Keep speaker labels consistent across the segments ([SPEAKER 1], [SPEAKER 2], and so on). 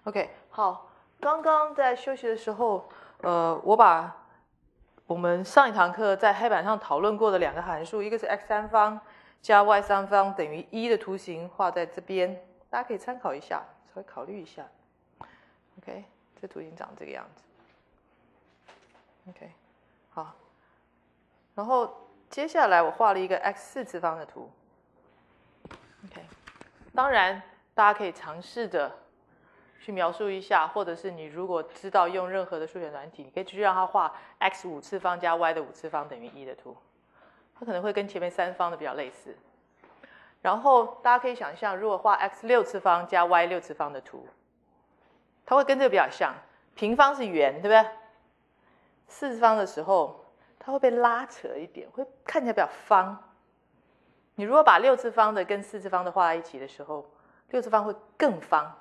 [SPEAKER 1] OK， 好，刚刚在休息的时候，我把我们上一堂课在黑板上讨论过的两个函数，一个是 x3 方加 y3 方等于1的图形画在这边，大家可以参考一下，稍微考虑一下。OK， 这图形长这个样子。OK， 好，然后接下来我画了一个 x4次方的图。OK， 当然大家可以尝试着去描述一下，或者是你如果知道用任何的数学软体，你可以去让它画 x5次方加 y 的5次方等于1的图，它可能会跟前面3方的比较类似。然后大家可以想象，如果画 x6次方加 y6次方的图，它会跟这个比较像。平方是圆，对不对？四次方的时候，它会被拉扯一点，会看起来比较方。你如果把6次方的跟4次方的画在一起的时候，6次方会更方。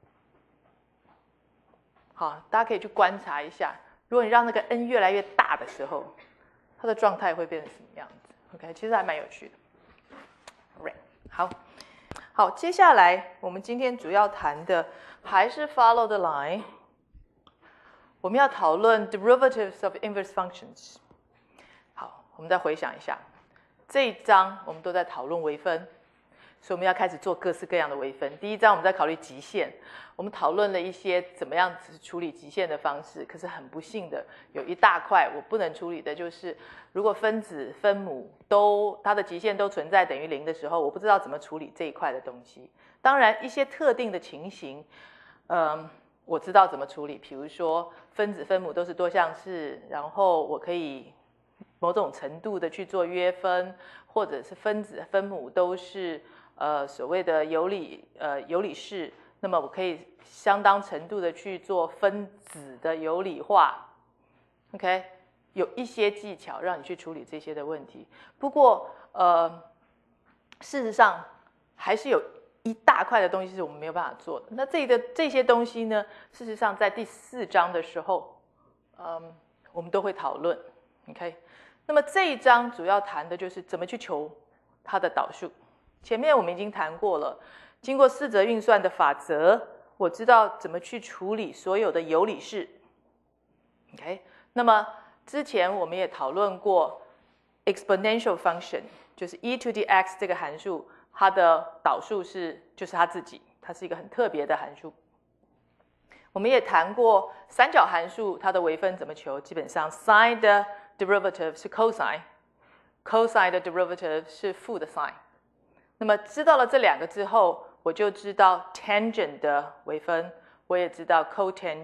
[SPEAKER 1] 好，大家可以去观察一下，如果你让那个 n 越来越大的时候，它的状态会变成什么样子 ？OK， 其实还蛮有趣的。Right， 好，接下来我们今天主要谈的还是 follow the line。我们要讨论 derivatives of inverse functions。好，我们再回想一下，这一章我们都在讨论微分，所以我们要开始做各式各样的微分。第一章我们在考虑极限，我们讨论了一些怎么样子处理极限的方式。可是很不幸的，有一大块我不能处理的，就是如果分子分母它的极限都存在等于0的时候，我不知道怎么处理这一块的东西。当然，一些特定的情形，我知道怎么处理。比如说分子分母都是多项式，然后我可以某种程度的去做约分，或者是分子分母都是所谓的有理式，那么我可以相当程度的去做分子的有理化。OK， 有一些技巧让你去处理这些的问题。不过事实上还是有一大块的东西是我们没有办法做的。那这些东西呢，事实上在第4章的时候，我们都会讨论。OK， 那么这一章主要谈的就是怎么去求它的导数。前面我们已经谈过了，经过4则运算的法则，我知道怎么去处理所有的有理式。OK， 那么之前我们也讨论过 exponential function， 就是 e to the x 这个函数，它的导数就是它自己，它是一个很特别的函数。我们也谈过三角函数，它的微分怎么求，基本上 sin 的 derivative 是 cosine，cosine 的 derivative 是负的 sin。那么知道了这两个之后，我就知道 tangent 的微分，我也知道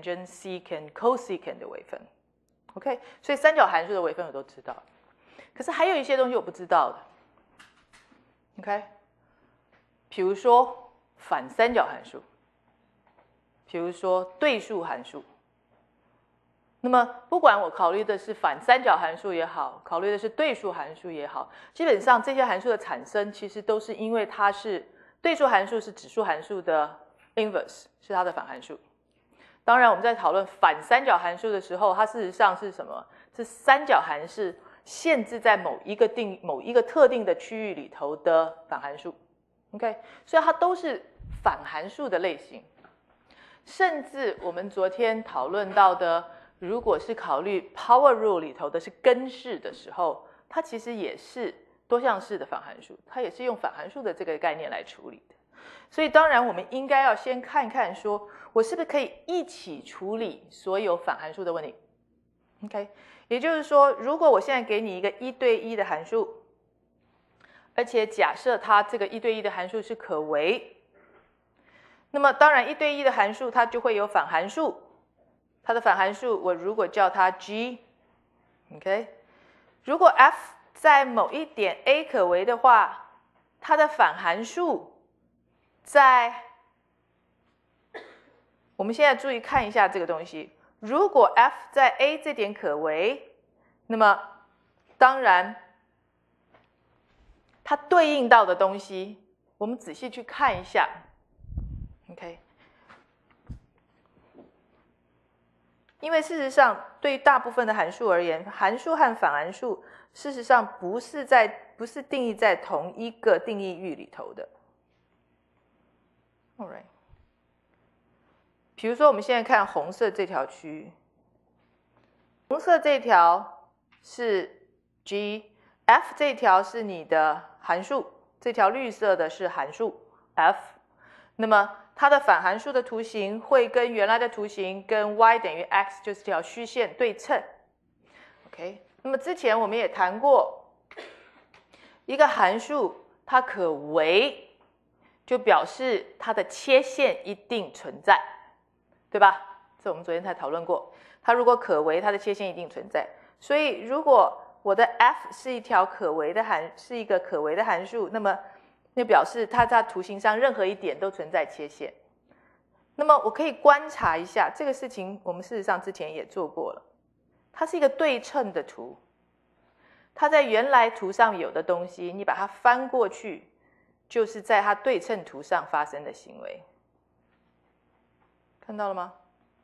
[SPEAKER 1] cotangent、secant、cosecant 的微分。OK， 所以三角函数的微分我都知道。可是还有一些东西我不知道的。OK， 比如说反三角函数，比如说对数函数。那么不管我考虑的是反三角函数也好，考虑的是对数函数也好，基本上这些函数的产生其实都是因为它是对数函数是指数函数的 inverse， 是它的反函数。当然我们在讨论反三角函数的时候，它事实上是什么？是三角函数限制在某一个特定的区域里头的反函数。OK， 所以它都是反函数的类型。甚至我们昨天讨论到的，如果是考虑 power rule 里头的是根式的时候，它其实也是多项式的反函数，它也是用反函数的这个概念来处理的。所以当然我们应该要先看看说，我是不是可以一起处理所有反函数的问题。OK， 也就是说，如果我现在给你一个1对1的函数，而且假设它这个1对1的函数是可微，那么当然1对1的函数它就会有反函数，它的反函数我如果叫它 G，OK， 如果 F 在某一点 A 可微的话，它的反函数我们现在注意看一下这个东西，如果 F 在 A 这点可微，那么当然它对应到的东西，我们仔细去看一下。OK， 因为事实上对大部分的函数而言，函数和反函数事实上不是定义在同一个定义域里头的。Alright， 比如说我们现在看红色这条区域，红色这条是 G，F 这条是你的函数，这条绿色的是函数 F， 那么它的反函数的图形会跟原来的图形跟 y 等于 x 就是这条虚线对称。OK， 那么之前我们也谈过，一个函数它可微，就表示它的切线一定存在，对吧？这我们昨天才讨论过，它如果可微，它的切线一定存在。所以如果我的 f 是一个可微的函数，那么那表示它在图形上任何一点都存在切线。那么我可以观察一下这个事情，我们事实上之前也做过了。它是一个对称的图，它在原来图上有的东西，你把它翻过去，就是在它对称图上发生的行为。看到了吗？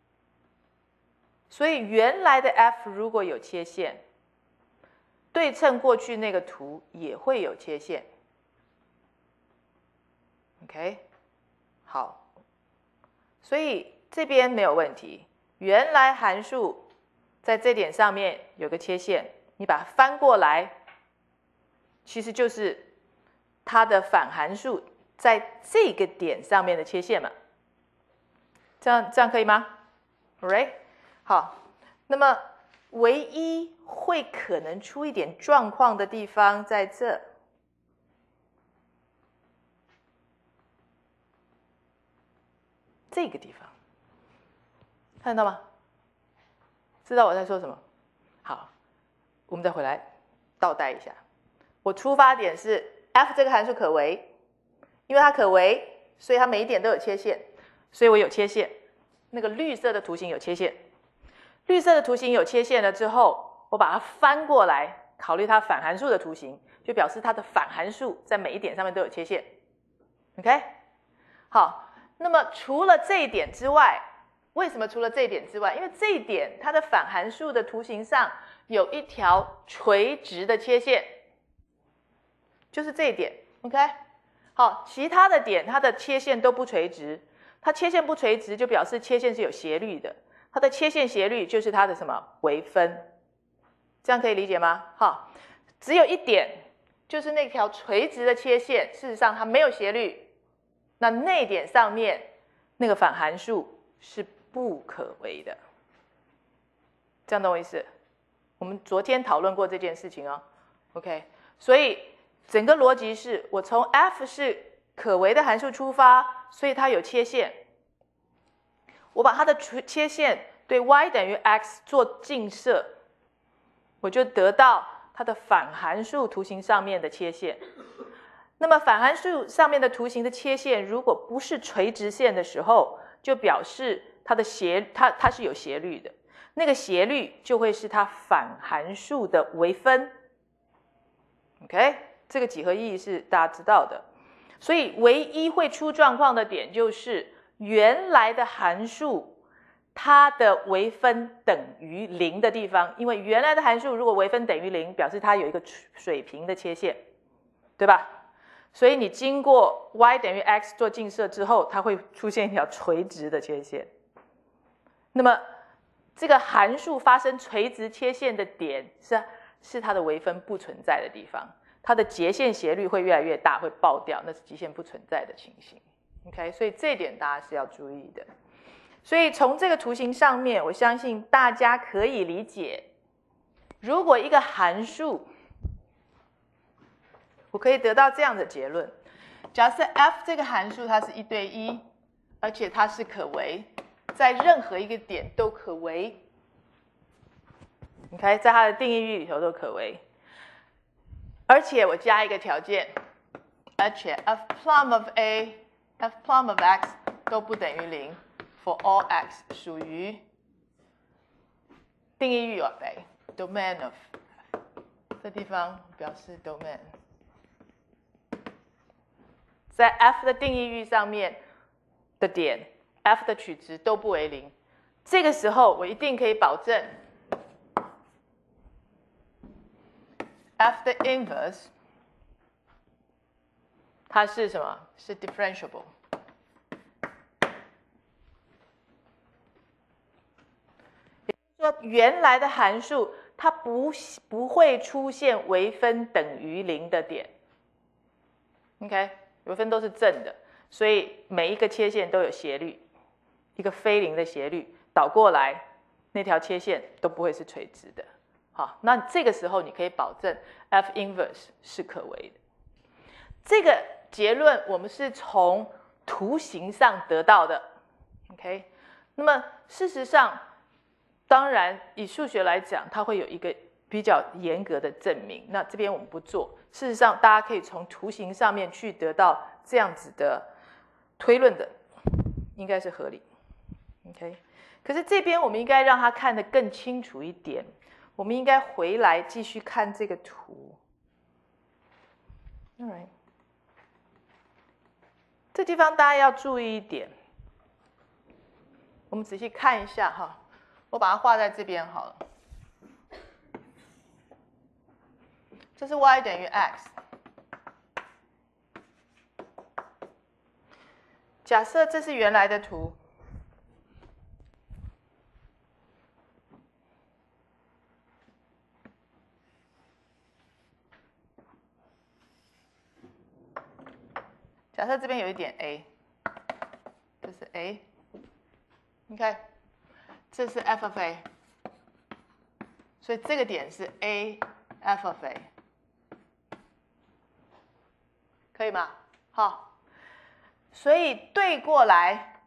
[SPEAKER 1] 所以原来的 f 如果有切线，对称过去那个图也会有切线。OK， 好，所以这边没有问题。原来函数在这点上面有个切线，你把它翻过来，其实就是它的反函数在这个点上面的切线嘛。这样可以吗 ？Alright， 好，那么唯一会可能出一点状况的地方在这。这个地方，看得到吗？知道我在说什么？好，我们再回来倒带一下。我出发点是 f 这个函数可微，因为它可微，所以它每一点都有切线，所以我有切线。那个绿色的图形有切线，绿色的图形有切线了之后，我把它翻过来，考虑它反函数的图形，就表示它的反函数在每一点上面都有切线。OK， 好，那么除了这一点之外，为什么除了这一点之外？因为这一点它的反函数的图形上有一条垂直的切线，就是这一点。OK， 好，其他的点它的切线都不垂直。它切线不垂直，就表示切线是有斜率的。它的切线斜率就是它的什么微分，这样可以理解吗？好，只有一点，就是那条垂直的切线，事实上它没有斜率。那点上面那个反函数是不可微的，这样懂我意思？我们昨天讨论过这件事情哦。OK， 所以整个逻辑是我从 f 是可微的函数出发，所以它有切线。我把它的切线对 y 等于 x 做映射，我就得到它的反函数图形上面的切线。那么反函数上面的图形的切线，如果不是垂直线的时候，就表示它的它是有斜率的。那个斜率就会是它反函数的微分。OK， 这个几何意义是大家知道的。所以唯一会出状况的点就是原来的函数它的微分等于0的地方，因为原来的函数如果微分等于0，表示它有一个水平的切线，对吧？所以你经过 y 等于 x 做映射之后，它会出现一条垂直的切线。那么这个函数发生垂直切线的点是它的微分不存在的地方，它的截线斜率会越来越大，会爆掉，那是极限不存在的情形。OK， 所以这一点大家是要注意的。所以从这个图形上面，我相信大家可以理解，如果一个函数，我可以得到这样的结论：假设 f 这个函数它是1对1，而且它是可微，在任何一个点都可微。OK， 在它的定义域里头都可微，而且我加一个条件，而且 f plum of a、f plum of x 都不等于0 for all x 属于定义域 of a domain of， 这地方表示 domain。在 f 的定义域上面的点 ，f 的取值都不为0。这个时候，我一定可以保证 f 的 inverse 它是什么？是 differentiable。 说原来的函数它不会出现微分等于0的点 ，OK， 微分都是正的，所以每一个切线都有斜率，一个非零的斜率，倒过来那条切线都不会是垂直的。好，那这个时候你可以保证 F inverse 是可微的。这个结论我们是从图形上得到的 ，OK。那么事实上，当然以数学来讲，它会有一个比较严格的证明。那这边我们不做。事实上，大家可以从图形上面去得到这样子的推论的，应该是合理 ，OK。可是这边我们应该让它看得更清楚一点。我们应该回来继续看这个图。All right. 这地方大家要注意一点，我们仔细看一下哈，我把它画在这边好了。这是 y 等于 x。假设这是原来的图。假设这边有一点 A， 这是 A， 你看，这是 f of A， 所以这个点是 A f of A， 可以吗？好，所以对过来，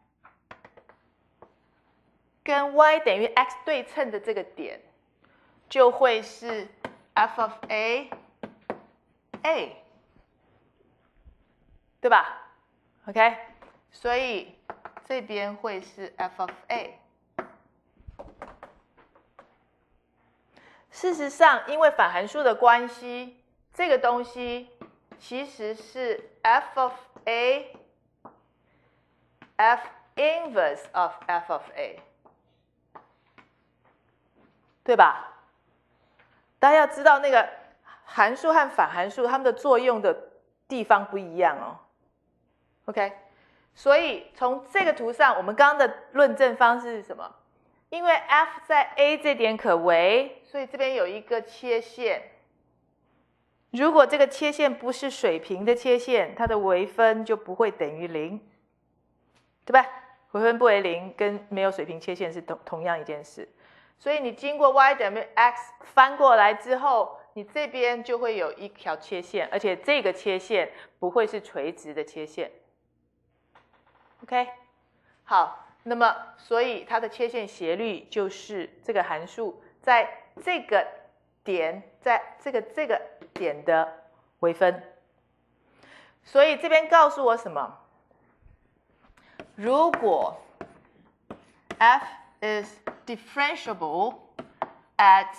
[SPEAKER 1] 跟 y 等于 x 对称的这个点，就会是 f of A， 对吧 ？OK， 所以这边会是 f of A。事实上，因为反函数的关系，这个东西其实是 f of A f inverse of f of A， 对吧？大家要知道那个函数和反函数它们的作用的地方不一样哦。OK， 所以从这个图上，我们刚刚的论证方式是什么？因为 f 在 A 这点可微，所以这边有一个切线。如果这个切线不是水平的切线，它的微分就不会等于0，对吧？微分不为0跟没有水平切线是同样一件事。所以你经过 y 等于 x 翻过来之后，你这边就会有一条切线，而且这个切线不会是垂直的切线。OK， 好，那么所以它的切线斜率就是这个函数在这个点，在这个点的微分。所以这边告诉我什么？如果 f is differentiable at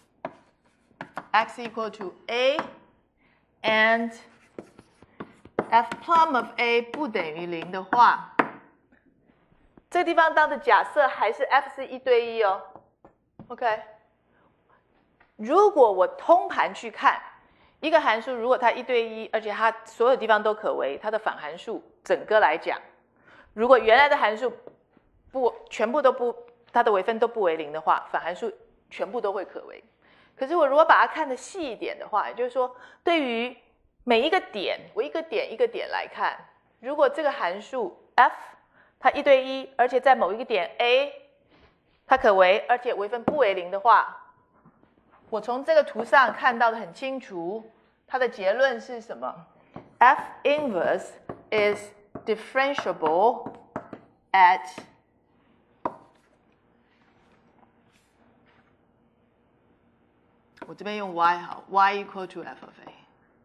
[SPEAKER 1] x equal to a and f plum of a 不等于0的话，这个地方当的假设还是 f 是1对1哦 ，OK。如果我通盘去看一个函数，如果它1对1，而且它所有地方都可微，它的反函数整个来讲，如果原来的函数全部都不，它的微分都不为0的话，反函数全部都会可微。可是我如果把它看得细一点的话，也就是说，对于每一个点，我一个点一个点来看，如果这个函数 f 它1对1，而且在某一个点 A 它可微，而且微分不为0的话，我从这个图上看到的很清楚，它的结论是什么 ？F inverse is differentiable at我这边用 y 好 ，y equal to f of a，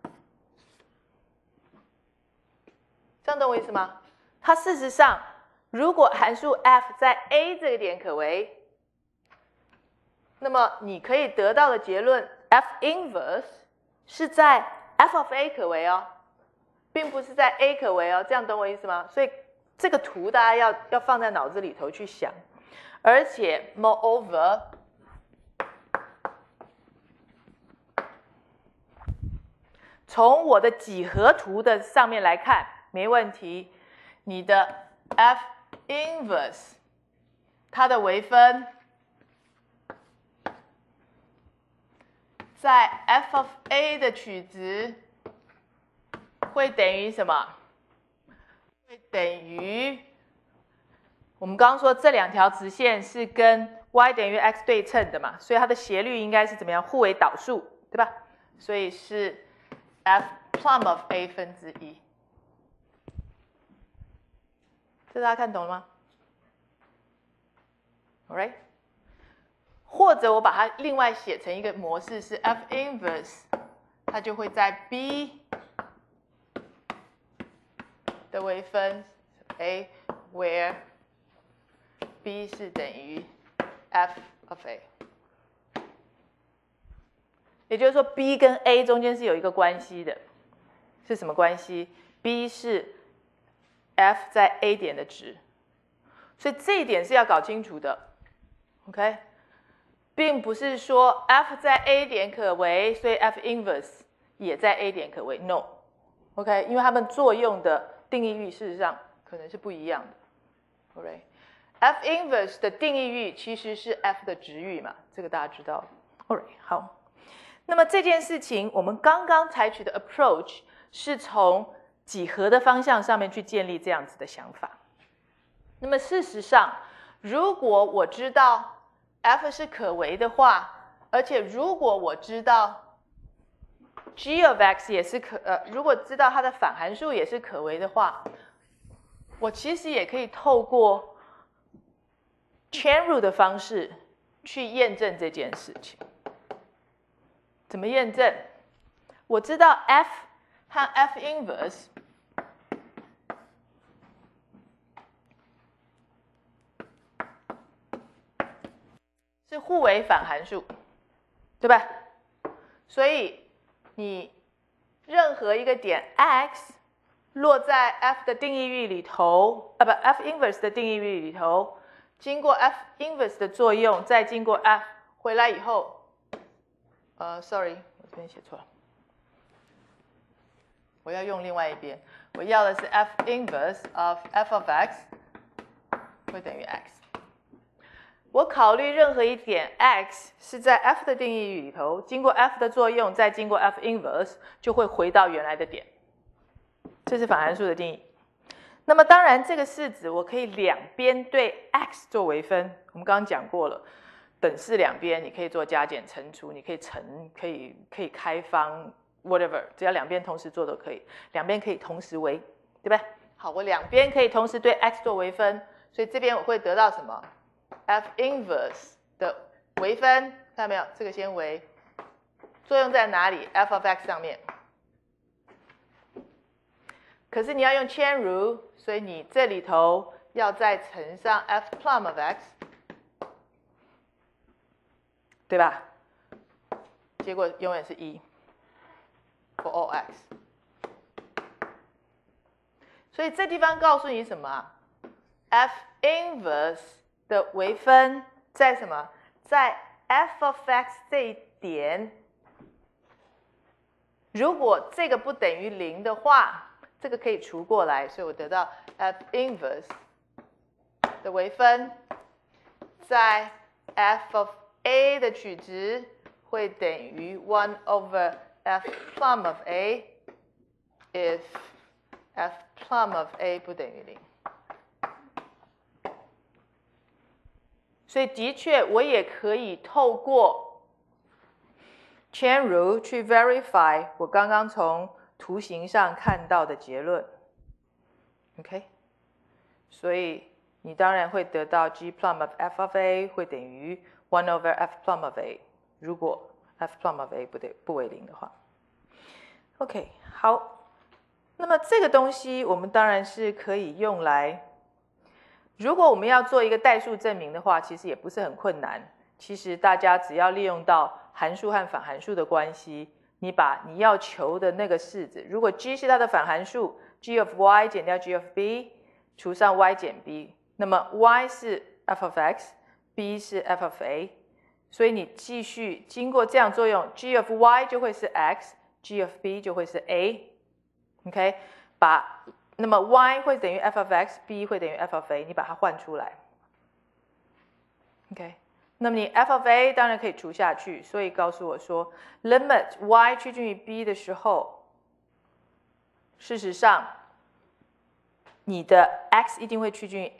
[SPEAKER 1] 这样懂我意思吗？它事实上，如果函数 f 在 A 这个点可微，那么你可以得到的结论 f inverse 是在 f of a 可微哦，并不是在 A 可微哦，这样懂我意思吗？所以这个图大家要放在脑子里头去想，而且 moreover。从我的几何图的上面来看，没问题。你的 F inverse 它的微分在 f of a 的取值会等于什么？会等于我们刚刚说这两条直线是跟 y 等于 x 对称的嘛，所以它的斜率应该是怎么样？互为导数，对吧？所以是 f plum of a 分之一。这大家看懂了吗 ？Alright。或者我把它另外写成一个模式是 f inverse， 它就会在 b 的微分 a where b 是等于 f of a， 也就是说 b 跟 a 中间是有一个关系的，是什么关系 ？b 是 f 在 a 点的值，所以这一点是要搞清楚的 ，OK？ 并不是说 f 在 a 点可为，所以 f inverse 也在 a 点可为 ，no，OK？ 因为它们作用的定义域事实上可能是不一样的 ，OK？F inverse 的定义域其实是 f 的值域嘛，这个大家知道。Alright， 好。那么这件事情，我们刚刚采取的 approach 是从几何的方向上面去建立这样子的想法。那么事实上，如果我知道 f 是可为的话，而且如果我知道 g of x 也是如果知道它的反函数也是可为的话，我其实也可以透过 chain rule 的方式去验证这件事情。怎么验证？我知道 f 和 f inverse 是互为反函数，对吧？所以你任何一个点 x 落在 f 的定义域里头，f inverse 的定义域里头，经过 f inverse 的作用，再经过 f 回来以后，sorry， 我这边写错了，我要用另外一边，我要的是 f inverse of f of x 会等于 x。我考虑任何一点 x 是在 f 的定义域里头，经过 f 的作用，再经过 f inverse， 就会回到原来的点。这是反函数的定义。那么当然，这个式子我可以两边对 x 做微分。我们刚刚讲过了，等式两边你可以做加减乘除，你可以乘，可以开方 ，whatever， 只要两边同时做都可以，两边可以同时微，对吧？好，我两边可以同时对 x 做微分，所以这边我会得到什么 ？f inverse 的微分，看到没有？这个先微，作用在哪里 ？f of x 上面。可是你要用 chain rule， 所以你这里头要再乘上 f plum of x， 对吧？结果永远是1 for all x。所以这地方告诉你什么啊 ？f inverse 的微分在什么？在 f of x 这一点，如果这个不等于0的话，这个可以除过来，所以我得到 f inverse 的微分在 f of a 的取值会等于1 over f plum of a if f plum of a 不等于0。所以的确，我也可以透过 chain rule 去 verify 我刚刚从图形上看到的结论 ，OK， 所以你当然会得到 g plum of f of a 会等于1 over f plum of a， 如果 f plum of a 不为0的话 ，OK， 好，那么这个东西我们当然是可以用来，如果我们要做一个代数证明的话，其实也不是很困难，其实大家只要利用到函数和反函数的关系。你把你要求的那个式子，如果 g 是它的反函数 ，g of y 减掉 g of b， 除上 y 减 b， 那么 y 是 f of x，b 是 f of a， 所以你继续经过这样作用 ，g of y 就会是 x，g of b 就会是 a，OK， 那么 y 会等于 f of x，b 会等于 f of a， 你把它换出来 ，OK， 那么你 f of a 当然可以除下去，所以告诉我说 limit y 趋近于 b 的时候，事实上你的 x 一定会趋近于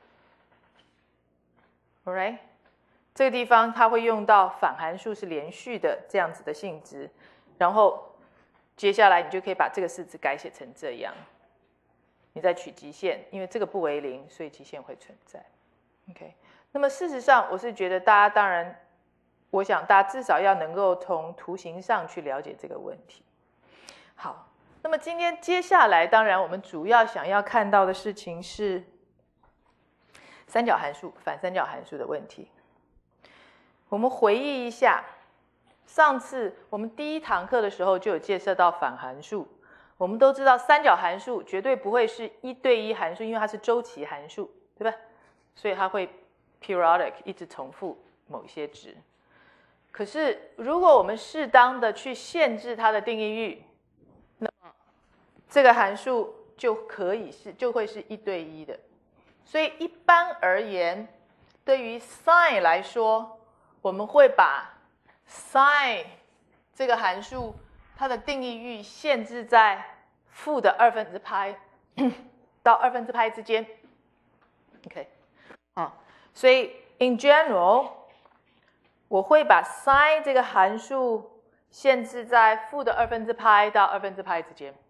[SPEAKER 1] a。Alright， 这个地方它会用到反函数是连续的这样子的性质，然后接下来你就可以把这个式子改写成这样。你再取极限，因为这个不为零，所以极限会存在。OK， 那么事实上，我是觉得大家当然，我想大家至少要能够从图形上去了解这个问题。好，那么今天接下来，当然我们主要想要看到的事情是三角函数、反三角函数的问题。我们回忆一下，上次我们第一堂课的时候就有介绍到反函数。我们都知道三角函数绝对不会是1对1函数，因为它是周期函数，对吧？所以它会 periodic 一直重复某一些值。可是如果我们适当的去限制它的定义域，那么这个函数就会是1对1的。所以一般而言，对于 sin 来说，我们会把 sin 这个函数它的定义域限制在负的2/π到2/π之间 ，OK， 所以 in general 我会把 sin 这个函数限制在负的2/π到2/π之间。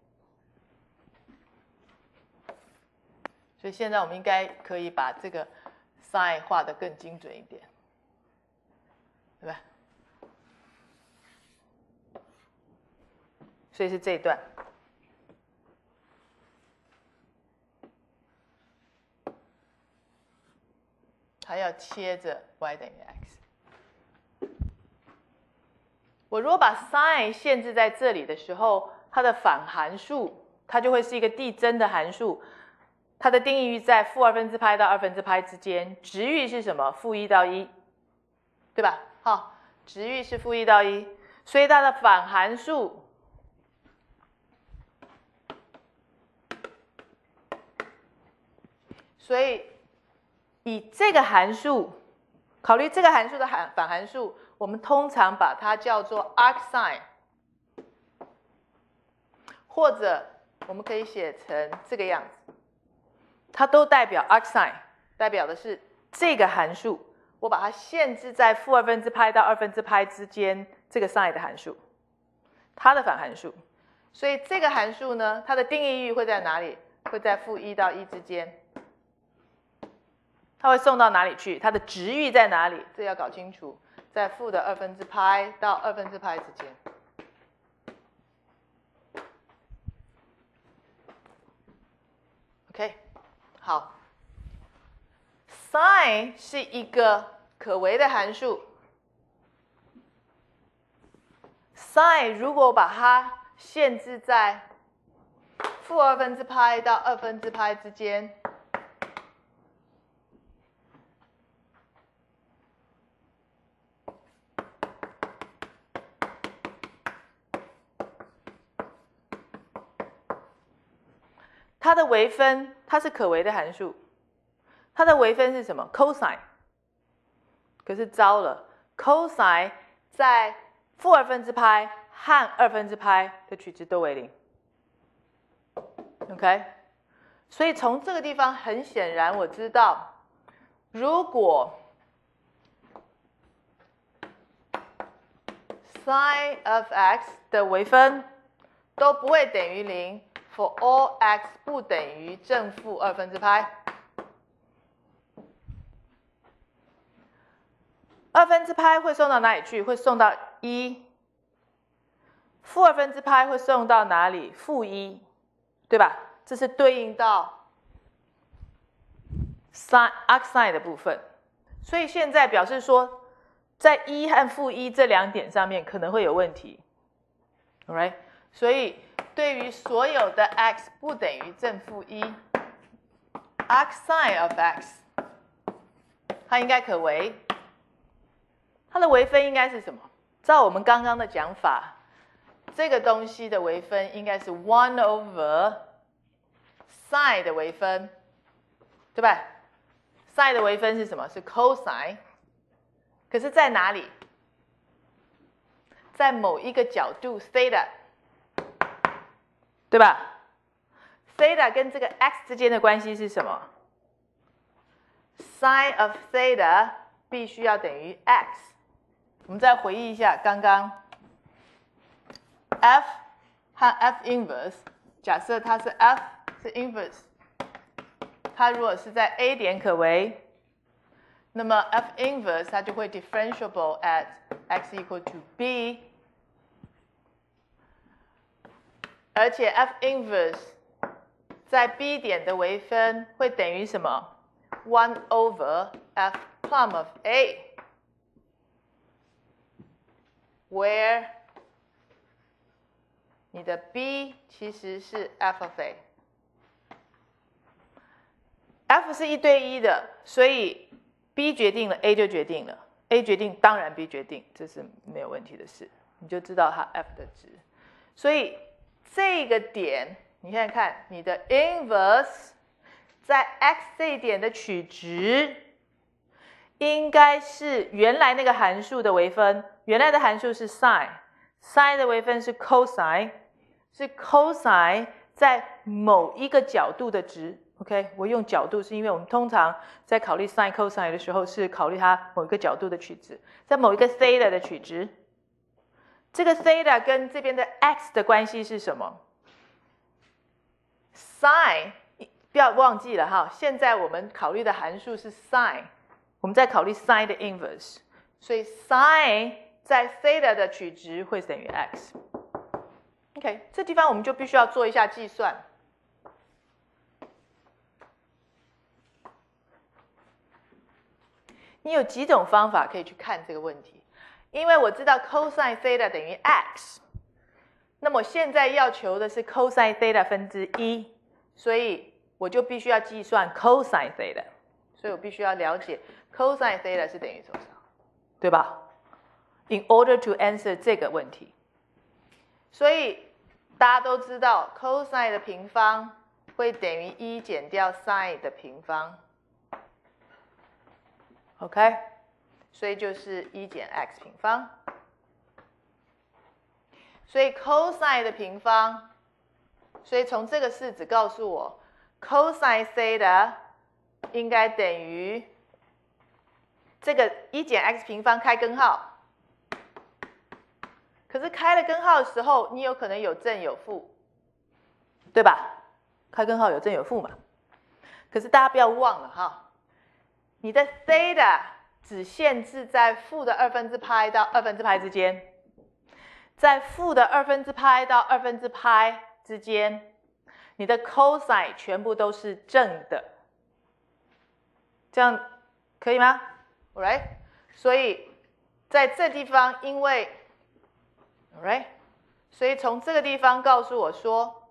[SPEAKER 1] 所以现在我们应该可以把这个 sin 画得更精准一点，对吧？所以是这一段。它要切着 y 等于 x。我如果把 sin 限制在这里的时候，它的反函数它就会是一个递增的函数，它的定义域在负2/π到2/π之间，值域是什么？负1到1，对吧？好，值域是负1到1，所以它的反函数所以以这个函数，考虑这个函数的反函数，我们通常把它叫做 arcsin， 或者我们可以写成这个样子，它都代表 arcsin， 代表的是这个函数，我把它限制在负2/π到2/π之间这个 sin 的函数，它的反函数。所以这个函数呢，它的定义域会在哪里？会在负1到1之间。它会送到哪里去？它的值域在哪里？这要搞清楚，在负的2/π到2/π之间。OK， 好 ，sin 是一个可微的函数。sin 如果把它限制在负2/π到2/π之间，它的微分，它是可微的函数，它的微分是什么 ？cosine。可是糟了 ，cosine 在负2/π和2/π的取值都为0。OK， 所以从这个地方很显然，我知道，如果 sin of x 的微分都不会等于0。For all x 不等于正负2/π， 2/π会送到哪里去？会送到1。负2/π会送到哪里？负1，对吧？这是对应到 arcsin 的部分。所以现在表示说，在1和负1这2点上面可能会有问题。Alright， 所以对于所有的 x 不等于正负1 ，arcsin of x， 它应该可微。它的微分应该是什么？照我们刚刚的讲法，这个东西的微分应该是 1 over sin 的微分，对吧？sin 的微分是什么？是 cosine 可是在哪里？在某一个角度 theta， 对吧 ？theta 跟这个 x 之间的关系是什么 ？sin of theta 必须要等于 x。我们再回忆一下刚刚 f 和 f inverse， 假设它是 f 是 inverse， 它如果是在 A 点可为，那么 f inverse 它就会 differentiable at x equal to b， 而且 f inverse 在 B 点的微分会等于什么 ？1 over f plum of A。Where 你的 B 其实是 f of A。F 是1对1的，所以 B 决定了 A 就决定了 ，A 决定当然 B 决定，这是没有问题的事，你就知道它 F 的值。所以这个点，你看看你的 inverse 在 x 这一点的取值，应该是原来那个函数的微分，原来的函数是 sin 的微分是 cosine， 是 cosine 在某一个角度的值。OK， 我用角度是因为我们通常在考虑 sin cosine 的时候是考虑它某一个角度的取值，在某一个 theta 的取值。这个 theta 跟这边的 x 的关系是什么 ？sin 不要忘记了哈，现在我们考虑的函数是 sin， 我们在考虑 sin 的 inverse， 所以 sin 在 theta 的取值会等于 x。OK， 这地方我们就必须要做一下计算。你有几种方法可以去看这个问题，因为我知道 cosine theta 等于 x， 那么现在要求的是 cosine theta 分之1，所以我就必须要计算 cosine theta， 所以我必须要了解 cosine theta 是等于多少，对吧 ？In order to answer 这个问题，所以大家都知道 cosine 的平方会等于1减掉 sin 的平方。OK， 所以就是1减 x 平方。所以 cosine 的平方，所以从这个式子告诉我 cosine theta 应该等于这个1减 x 平方开根号。可是开了根号的时候，你有可能有正有负，对吧？开根号有正有负嘛。可是大家不要忘了哈。你的 theta 只限制在负的2/π到2/π之间，在负的2/π到2/π之间，你的 cosine 全部都是正的，这样可以吗 ？Alright， 所以在这地方，因为 Alright， 所以从这个地方告诉我说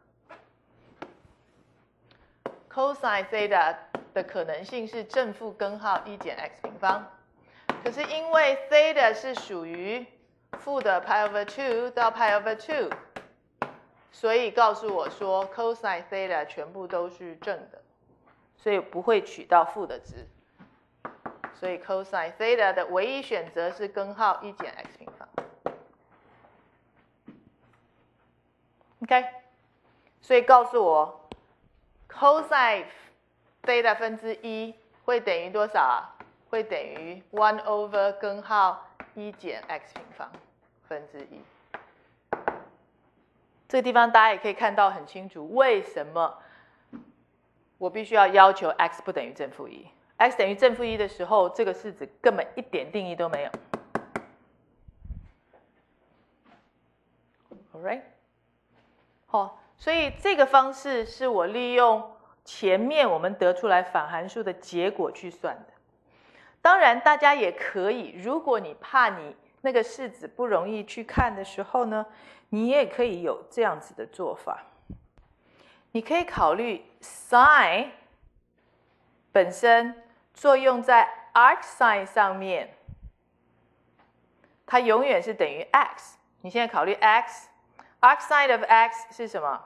[SPEAKER 1] ，cosine theta 的可能性是正负根号1减 x 平方，可是因为 theta 是属于负的 π/2 到 π/2， 所以告诉我说 cosine theta 全部都是正的，所以不会取到负的值，所以 cosine theta 的唯一选择是根号1减 x 平方。OK， 所以告诉我 cosine theta 分之1会等于多少啊？会等于1 over 根号1减 x 平方分之1。这个地方大家也可以看到很清楚，为什么我必须要求 x 不等于正负1。x 等于正负1的时候，这个式子根本一点定义都没有。Alright， 好，所以这个方式是我利用前面我们得出来反函数的结果去算的。当然，大家也可以，如果你怕你那个式子不容易去看的时候呢，你也可以有这样子的做法。你可以考虑 sin 本身作用在 arcsine 上面，它永远是等于 x。你现在考虑 x，arcsine of x 是什么？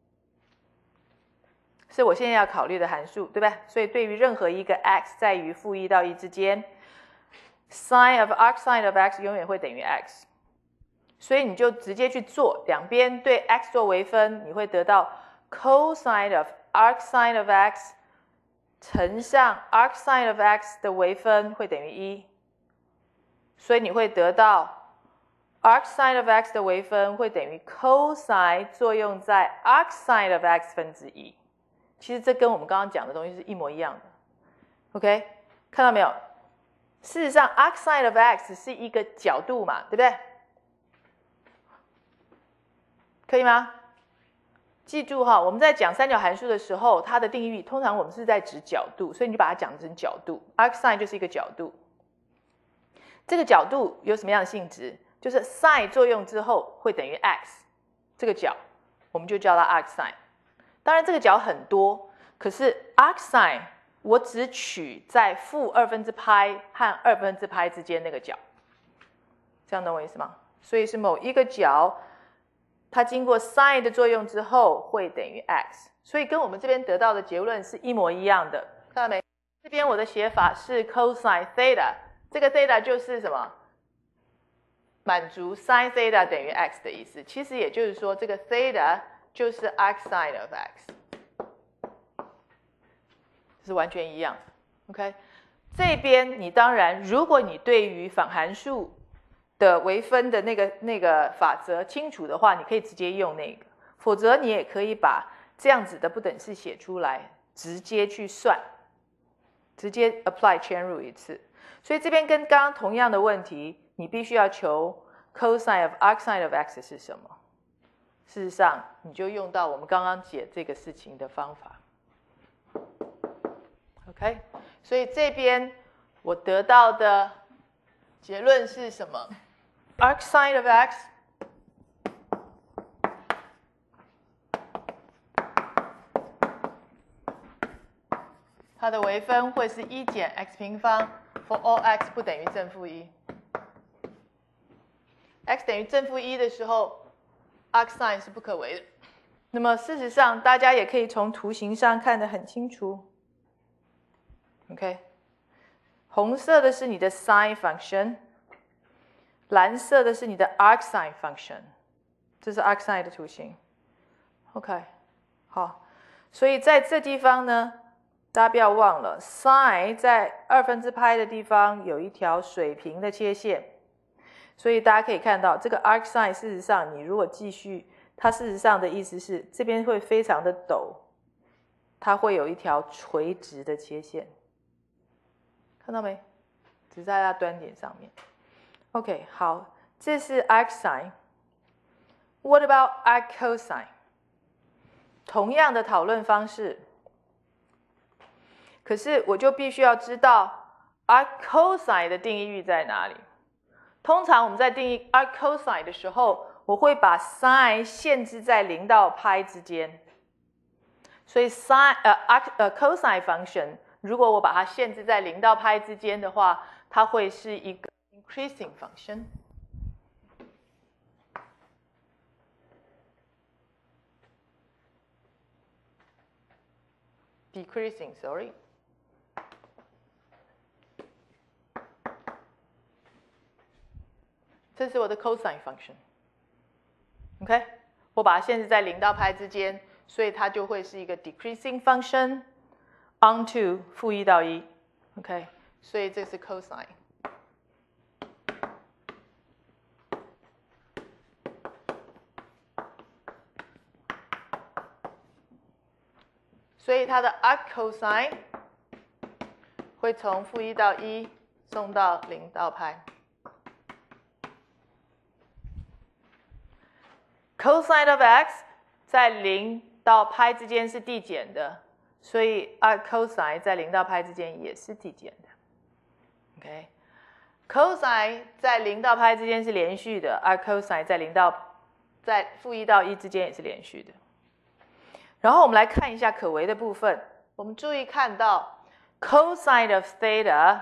[SPEAKER 1] 是我现在要考虑的函数，对吧？所以对于任何一个 x 在于负1到1之间 sin of arcsine of x 永远会等于 x， 所以你就直接去做，两边对 x 做微分，你会得到 cosine of arcsine of x 乘上 arcsine of x 的微分会等于1，所以你会得到 arcsine of x 的微分会等于 cosine 作用在 arcsine of x 分之1。其实这跟我们刚刚讲的东西是一模一样的。OK， 看到没有？事实上 arcsine of x 是一个角度嘛，对不对？可以吗？记住哈，我们在讲三角函数的时候，它的定义通常我们是在指角度，所以你就把它讲成角度。arcsine 就是一个角度。这个角度有什么样的性质？就是 sin 作用之后会等于 x， 这个角我们就叫它 arcsine。当然这个角很多，可是 arcsine 我只取在负2/π和2/π之间那个角，这样懂我意思吗？所以是某一个角，它经过 sin 的作用之后会等于 x， 所以跟我们这边得到的结论是一模一样的，看到没？这边我的写法是 cosine theta， 这个 theta 就是什么？满足 sin theta 等于 x 的意思。其实也就是说，这个 theta 就是 arcsine of x， 这是完全一样的。OK， 这边你当然，如果你对于反函数的微分的那个法则清楚的话，你可以直接用那个；否则你也可以把这样子的不等式写出来，直接去算，直接 apply 嵌入一次。所以这边跟刚刚同样的问题，你必须要求 cosine of arcsine of x 是什么？事实上，你就用到我们刚刚解这个事情的方法。OK， 所以这边我得到的结论是什么 ？arcsine of x 它的微分会是1减 x 平方 for all x 不等于正负1。x 等于正负1的时候 arcsine 是不可为的。那么事实上，大家也可以从图形上看得很清楚。OK， 红色的是你的 sin function， 蓝色的是你的 arcsine function， 这是 arcsine 的图形。OK， 好，所以在这地方呢，大家不要忘了 sin 在2/π的地方有一条水平的切线，所以大家可以看到这个 arcsine 事实上你如果继续，它事实上的意思是这边会非常的陡，它会有一条垂直的切线，看到没？只在它端点上面。OK， 好，这是 arcsine。What about arccosine？ 同样的讨论方式，可是我就必须要知道 arccosine 的定义域在哪里。通常我们在定义 arccosine 的时候，我会把 sin 限制在0到π之间。所以 cosine function 如果我把它限制在0到π之间的话，它会是一个 increasing function。decreasing， sorry。这是我的 cosine function。OK， 我把它限制在0到π之间，所以它就会是一个 decreasing function onto 负1到1。OK， 所以这是 cosine。所以它的 arccosine 会从负1到1送到0到π。cosine of x 在0到π之间是递减的，所以 arccosine 在0到π之间也是递减的。OK， cosine 在0到π之间是连续的 ，arccosine 在负1到1之间也是连续的。然后我们来看一下可为的部分，我们注意看到 cosine of theta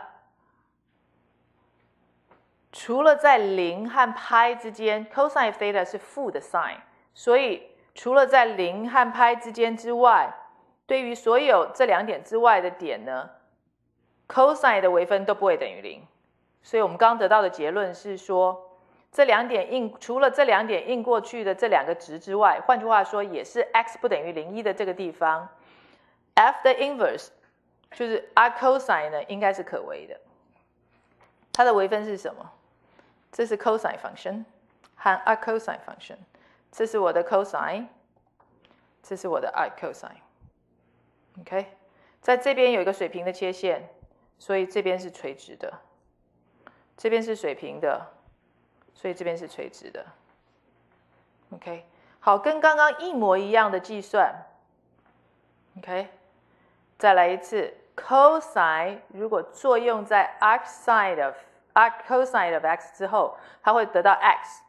[SPEAKER 1] 除了在0和π之间 ，cosine of theta 是负的 sin， 所以除了在0和π之间之外，对于所有这2点之外的点呢 ，cosine 的微分都不会等于0， 所以我们刚刚得到的结论是说，这两点印除了这两点印过去的这两个值之外，换句话说，也是 x 不等于01的这个地方 ，f 的 inverse 就是 arc cosine 呢，应该是可为的。它的微分是什么？这是 cosine function 和 arc cosine function， 这是我的 cosine， 这是我的 arc cosine。OK， 在这边有一个水平的切线，所以这边是垂直的。这边是水平的，所以这边是垂直的。OK， 好，跟刚刚一模一样的计算。OK， 再来一次 ，cosine 如果作用在 arc cosine of x 之后，它会得到 x。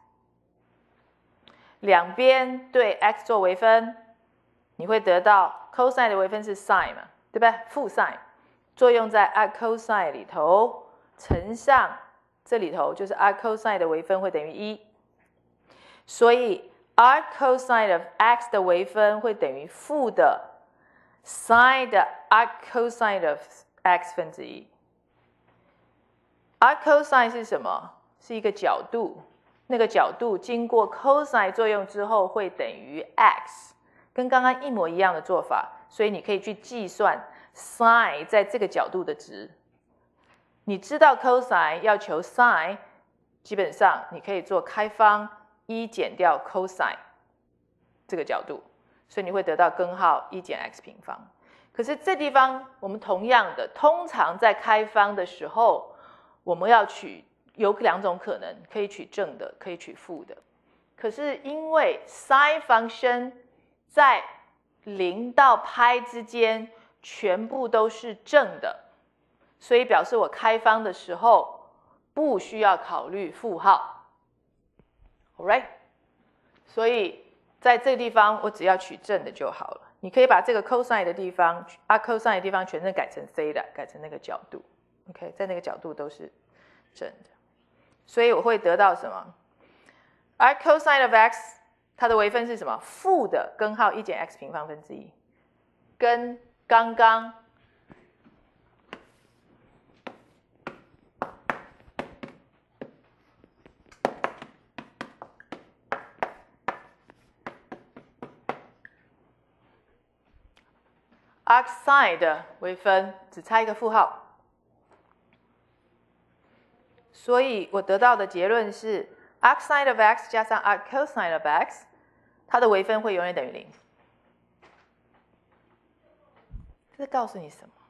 [SPEAKER 1] 两边对 x 做微分，你会得到 cosine 的微分是 sin 嘛，对不对？负 sin 作用在 arc cosine 里头，乘上这里头就是 arc cosine 的微分会等于1，所以 arc cosine of x 的微分会等于负的 sin 的 arc cosine of x 分之1。arc cosine 是什么？是一个角度，那个角度经过 cosine 作用之后会等于 x， 跟刚刚一模一样的做法，所以你可以去计算 sin 在这个角度的值。你知道 cosine 要求 sin， 基本上你可以做开方1减掉 cosine 这个角度，所以你会得到根号1减 x 平方。可是这地方我们同样的，通常在开方的时候，我们要取有两种可能，可以取正的，可以取负的。可是因为 sin function 在0到派之间全部都是正的，所以表示我开方的时候不需要考虑负号 ，alright？ 所以在这个地方我只要取正的就好了。你可以把这个 cosine 的地方，arc cosine 的地方全部改成 theta， 改成那个角度 ，OK， 在那个角度都是正的，所以我会得到什么 ？arc cosine of x 它的微分是什么？负的根号1减 x 平方分之1，跟刚刚arc sin 的微分只差一个负号，所以我得到的结论是 arc sin of x 加上 arc cosine of x， 它的微分会永远等于0。这是告诉你什么？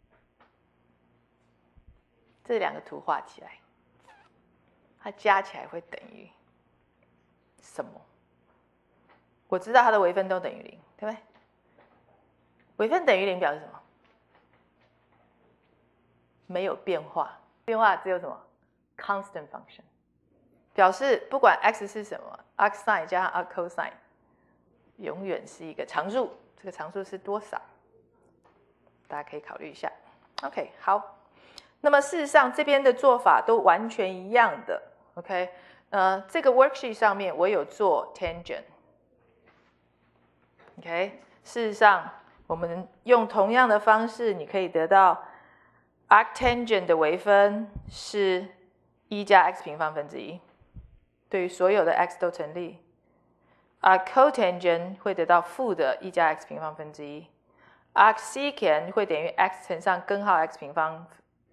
[SPEAKER 1] 这两个图画起来，它加起来会等于什么？我知道它的微分都等于0，对不对？微分等于0表示什么？没有变化，变化只有什么 ？constant function， 表示不管 x 是什么 ，arc sin 加上 arc cosine， 永远是一个常数。这个常数是多少？大家可以考虑一下。OK， 好。那么事实上这边的做法都完全一样的。OK， 这个 worksheet 上面我有做 tangent。OK， 事实上。我们用同样的方式，你可以得到 arctangent 的微分是1加 x 平方分之1，对于所有的 x 都成立。arcotangent 会得到负的1加 x 平方分之1。arcsecant 会等于 x 乘上根号 x 平方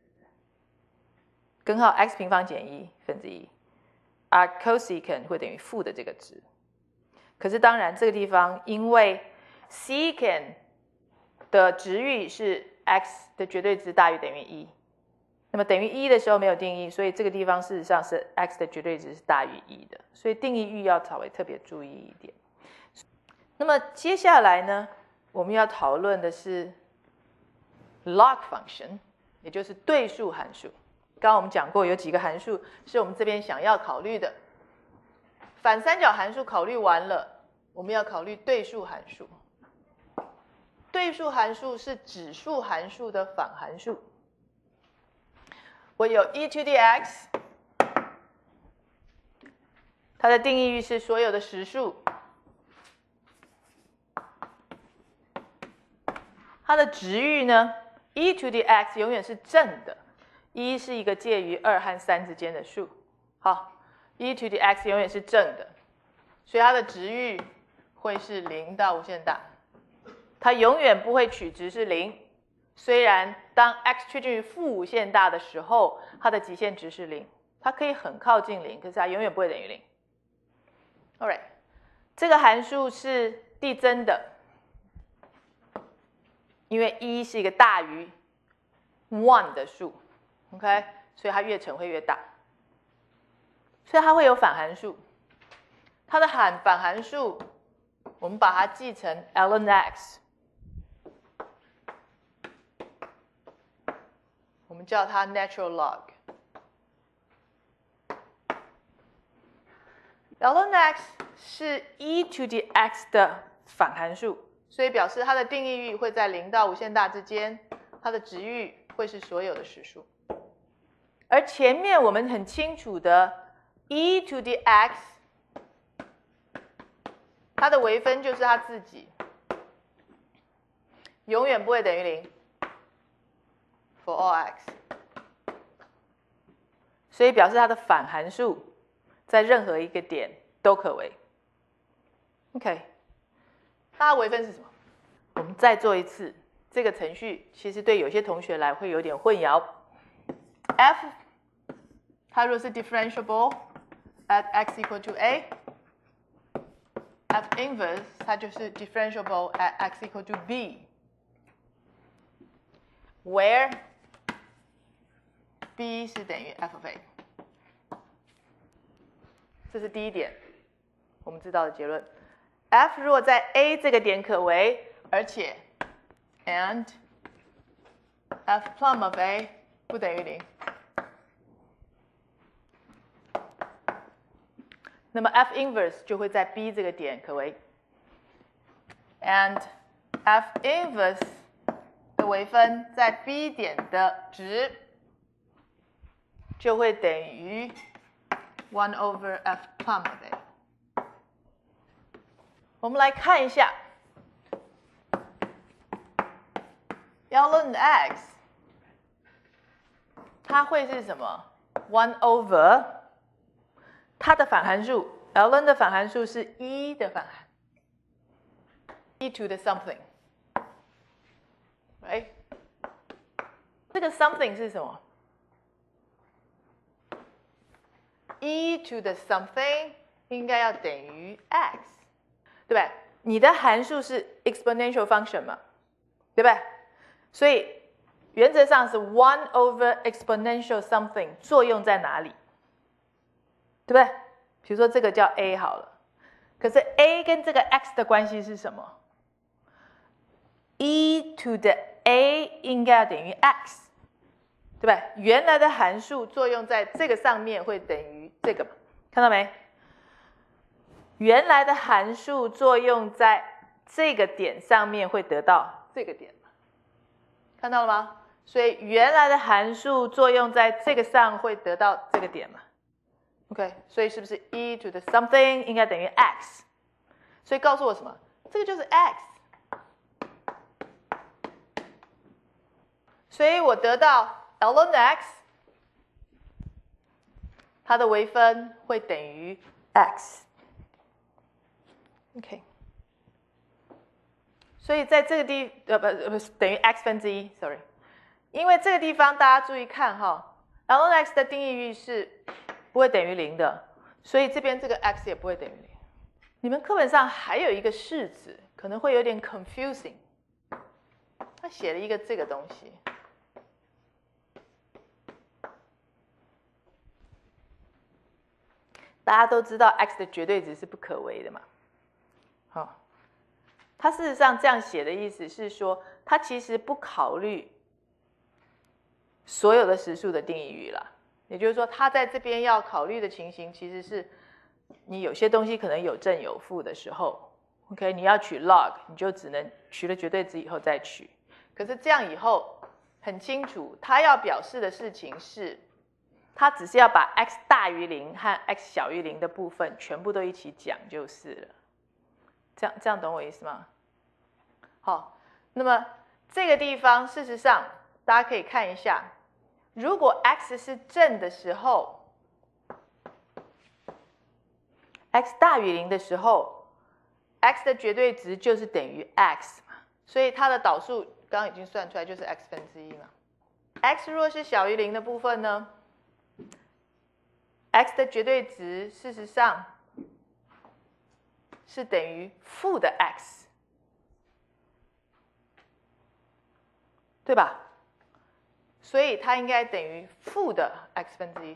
[SPEAKER 1] 减1分之1。arccosecant 会等于负的这个值。可是当然这个地方因为 secant 的值域是 x 的绝对值大于等于1，那么等于1的时候没有定义，所以这个地方事实上是 x 的绝对值是大于1的，所以定义域要稍微特别注意一点。那么接下来呢，我们要讨论的是 log function， 也就是对数函数。刚刚我们讲过有几个函数是我们这边想要考虑的。反三角函数考虑完了，我们要考虑对数函数。对数函数是指数函数的反函数。我有 e to the x， 它的定义域是所有的实数，它的值域呢 ，e to the x 永远是正的， ，e 是一个介于2和3之间的数。好 ，e to the x 永远是正的，所以它的值域会是0到无限大，它永远不会取值是0。虽然当 x 趋近于负无限大的时候，它的极限值是0，它可以很靠近0，可是它永远不会等于0。Alright， 这个函数是递增的，因为1是一个大于1的数 ，OK， 所以它越乘会越大，所以它会有反函数。它的反函数，我们把它记成 ln x。我们叫它 natural log。ln x 是 e to the x 的反函数，所以表示它的定义域会在0到无限大之间，它的值域会是所有的实数。而前面我们很清楚的 e to the x， 它的微分就是它自己，永远不会等于0。For all x， 所以表示它的反函数在任何一个点都可为。OK， 它的微分是什么？我们再做一次，这个程序其实对有些同学来会有点混淆。f 它若是 differentiable at x equal to a，f inverse 它就是 differentiable at x equal to b。Where b 是等于 f of a， 这是第一点，我们知道的结论。f 如果在 a 这个点可为，而且 and f plum of a 不等于0，那么 f inverse 就会在 b 这个点可为 ，and f inverse 的微分在 b 点的值就会等于 1 over f plum of a。我们来看一下 ln x， 它会是什么 ？1 over 它的反函数 ln 的反函数是1的反函 ，e to the something，right？ 这个 something 是什么？e to the something 应该要等于 x， 对不对？你的函数是 exponential function 嘛，对不对？所以原则上是1 over exponential something 作用在哪里？对不对？比如说这个叫 a 好了，可是 a 跟这个 x 的关系是什么 ？e to the a 应该要等于 x。对吧？原来的函数作用在这个上面会等于这个嘛？看到没？原来的函数作用在这个点上面会得到这个点嘛？看到了吗？所以原来的函数作用在这个上会得到这个点嘛 ？OK， 所以是不是 e to the something 应该等于 x？ 所以告诉我什么？这个就是 x。所以我得到ln x， 它的微分会等于 x。OK， 所以在这个等于 x 分之一 ，sorry， 因为这个地方大家注意看哈 ，ln x 的定义域是不会等于0的，所以这边这个 x 也不会等于0。你们课本上还有一个式子，可能会有点 confusing， 他写了一个这个东西。大家都知道 x 的绝对值是不可为的嘛，好，它事实上这样写的意思是说，它其实不考虑所有的实数的定义域啦。也就是说，它在这边要考虑的情形，其实是你有些东西可能有正有负的时候 ，OK， 你要取 log， 你就只能取了绝对值以后再取。可是这样以后很清楚，它要表示的事情是。它只是要把 x 大于0和 x 小于0的部分全部都一起讲就是了。这样懂我意思吗？好，那么这个地方事实上大家可以看一下如果 x 是正的时候 ，x 大于0的时候 ，x 的绝对值就是等于 x 嘛，所以它的导数刚刚已经算出来，就是 x 分之一嘛。x 若是小于0的部分呢 ，x 的绝对值事实上是等于负的 x， 对吧？所以它应该等于负的 x 分之一，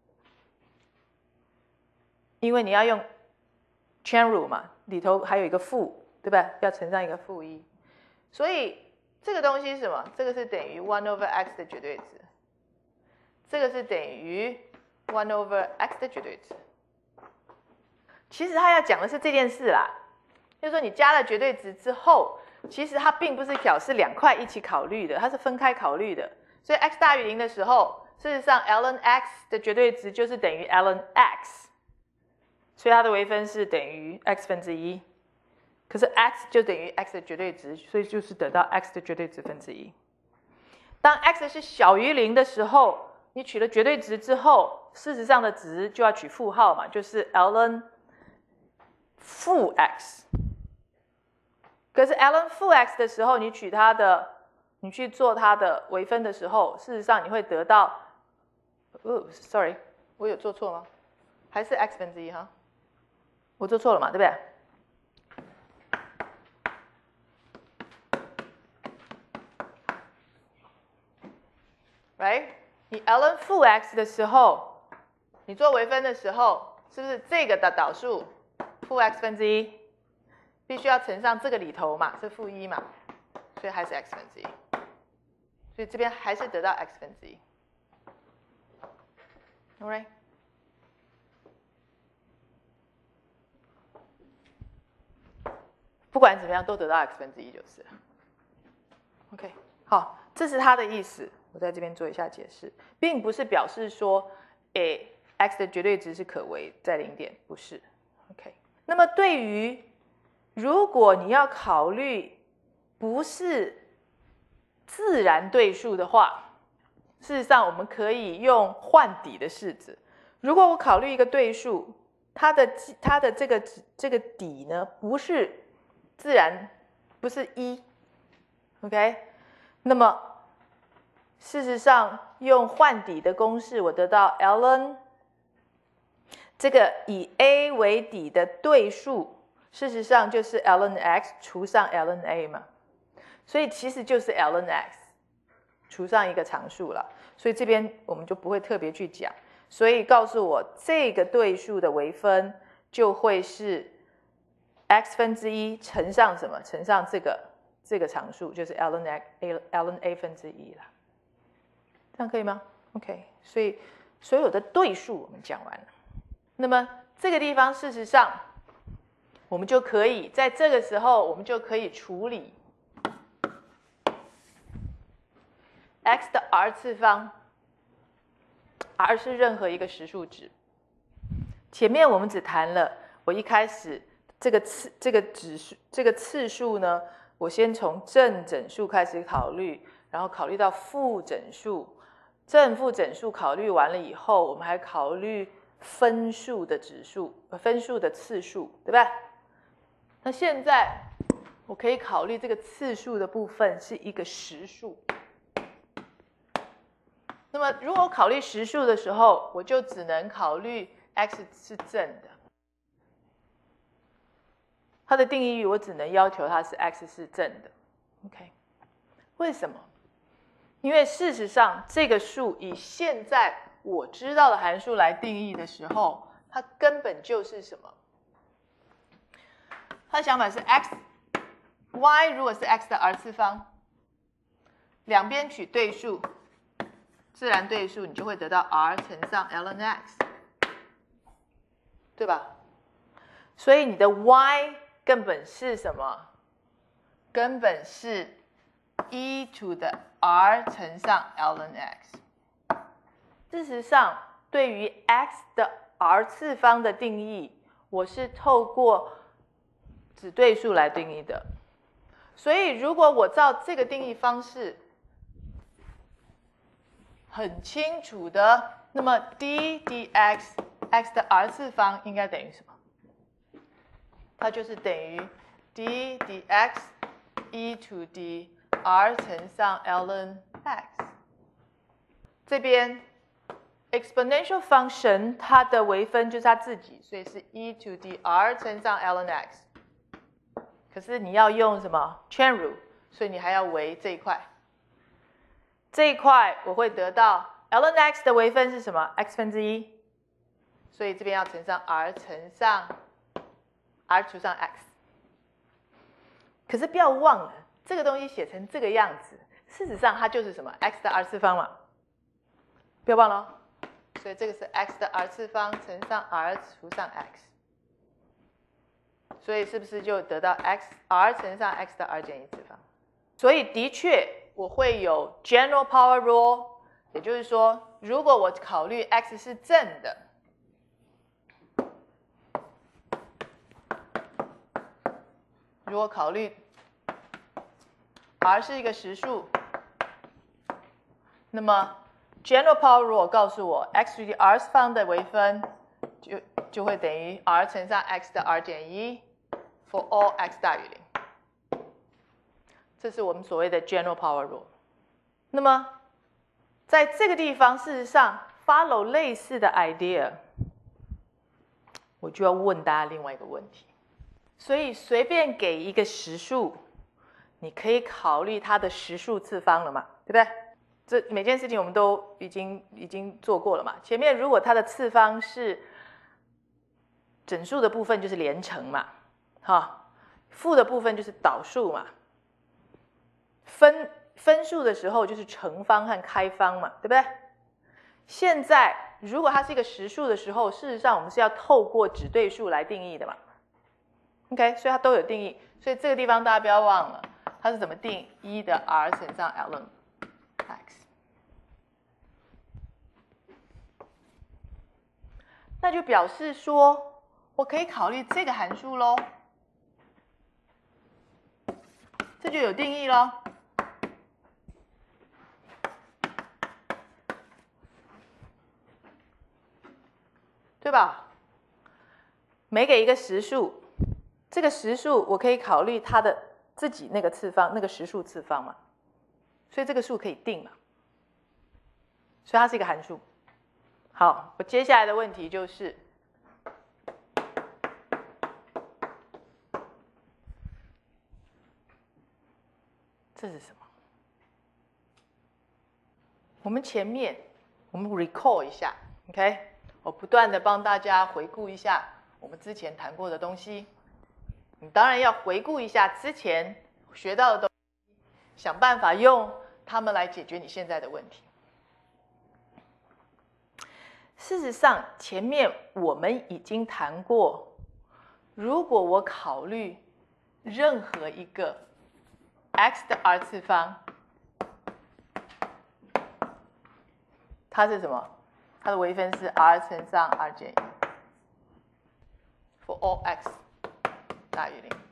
[SPEAKER 1] 因为你要用 chain rule 嘛，里头还有一个负，对吧？要乘上一个负1，所以这个东西是什么？这个是等于1 over x 的绝对值，这个是等于1 over x 的绝对值。其实他要讲的是这件事啦，就是说你加了绝对值之后，其实它并不是表示2块一起考虑的，它是分开考虑的。所以 x 大于0的时候，事实上 ln x 的绝对值就是等于 ln x， 所以它的微分是等于 x 分之一。可是 x 就等于 x 的绝对值，所以就是得到 x 的绝对值分之一。当 x 是小于0的时候，你取了绝对值之后，事实上的值就要取负号嘛，就是 ln 负 x。可是 ln 负 x 的时候，你去做它的微分的时候，事实上你会得到，sorry， 我有做错吗？还是 x 分之一哈？我做错了嘛，对不对？Right？ 你 ln 负 x 的时候，你做微分的时候，是不是这个的导数负 x 分之一，必须要乘上这个里头嘛，是负1嘛，所以还是 x 分之一。所以这边还是得到 x 分之一。Alright？ 不管怎么样，都得到 x 分之一就是了。OK， 好，这是它的意思。我在这边做一下解释，并不是表示说，x 的绝对值是可为在0点，不是。OK， 那么对于如果你要考虑不是自然对数的话，事实上我们可以用换底的式子。如果我考虑一个对数，它的这个底呢不是自然，不是1 ，OK， 那么事实上用换底的公式，我得到 ln 这个以 a 为底的对数，事实上就是 ln x 除上 ln a 嘛，所以其实就是 ln x 除上一个常数了，所以这边我们就不会特别去讲。所以告诉我这个对数的微分就会是 x 分之一乘上什么？乘上这个常数，就是 ln a 分之一了。这样可以吗 ？OK， 所以所有的对数我们讲完了。那么这个地方事实上，我们就可以在这个时候，我们就可以处理 x 的 r 次方 ，r 是任何一个实数值。前面我们只谈了，我一开始这个次数呢，我先从正整数开始考虑，然后考虑到负整数，正负整数考虑完了以后，我们还考虑分数的指数，分数的次数，对吧？那现在我可以考虑这个次数的部分是一个实数。那么如果我考虑实数的时候，我就只能考虑 x 是正的。它的定义我只能要求它是 x 是正的 ，OK？ 为什么？因为事实上这个数以现在我知道的函数来定义的时候，它根本就是什么？它的想法是 y 如果是 x 的 r 次方，两边取对数，自然对数，你就会得到 r 乘上 ln x， 对吧？所以你的 y 根本是什么？根本是 e to the r 乘上 ln x。事实上，对于 x 的 r 次方的定义，我是透过指对数来定义的。所以如果我照这个定义方式， 很清楚的。那么 d dx x 的 r 次方应该等于什么？它就是等于 d dx e to d r 乘上 ln x。这边 exponential function 它的微分就是它自己，所以是 e to d r 乘上 ln x。可是你要用什么 chain rule， 所以你还要微这一块。这一块我会得到 ln x 的微分是什么 ？x 分之一，所以这边要乘上 r 乘上 r 除上 x。可是不要忘了，这个东西写成这个样子，事实上它就是什么 x 的 r 次方嘛，不要忘了哦。所以这个是 x 的 r 次方乘上 r 除上 x， 所以是不是就得到 r 乘上 x 的 r 减一次方？所以的确我会有 general power rule， 也就是说，如果我考虑 x 是正的，如果考虑 r 是一个实数，那么 general power rule 告诉我 x to the r 次方的微分就会等于 r 乘上 x 的 r 减一 for all x 大于0。这是我们所谓的 general power rule。那么在这个地方，事实上 follow 类似的 idea， 我就要问大家另外一个问题。所以随便给一个实数，你可以考虑它的实数次方了嘛，对不对？这每件事情我们都已经做过了嘛。前面如果它的次方是整数的部分，就是连乘嘛，哈，负的部分就是导数嘛，分数的时候就是乘方和开方嘛，对不对？现在如果它是一个实数的时候，事实上我们是要透过指对数来定义的嘛。OK， 所以它都有定义，所以这个地方大家不要忘了，它是怎么定？1的 r 乘上 ln x， 那就表示说我可以考虑这个函数咯，这就有定义咯，对吧？每给一个实数，这个实数我可以考虑它的自己那个次方，那个实数次方嘛，所以这个数可以定嘛，所以它是一个函数。好，我接下来的问题就是，这是什么？我们前面我们 recall 一下 ，OK， 我不断的帮大家回顾一下我们之前谈过的东西。你当然要回顾一下之前学到的东西，想办法用它们来解决你现在的问题。事实上，前面我们已经谈过，如果我考虑任何一个 x 的 r 次方，它是什么？它的微分是 r 乘上 r 减1 for all x 大于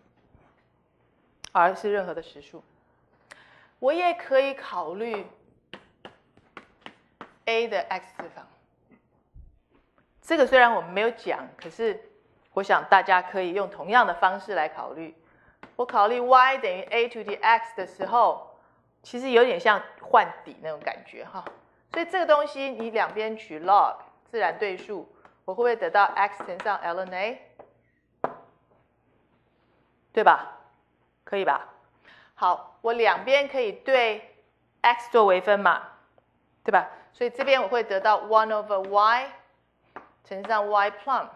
[SPEAKER 1] 0。r 是任何的实数。我也可以考虑 a 的 x 次方。这个虽然我们没有讲，可是我想大家可以用同样的方式来考虑。我考虑 y 等于 a to the x 的时候，其实有点像换底那种感觉哈。所以这个东西你两边取 log 自然对数，我会不会得到 x 乘上 ln a？ 对吧？可以吧？好，我两边可以对 x 做微分嘛，对吧？所以这边我会得到 1 over y 乘上 y plum，